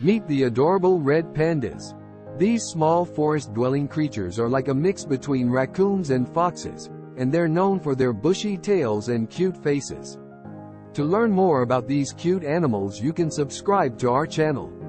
Meet the adorable red pandas. These small forest-dwelling creatures are like a mix between raccoons and foxes, and they're known for their bushy tails and cute faces. To learn more about these cute animals, you can subscribe to our channel.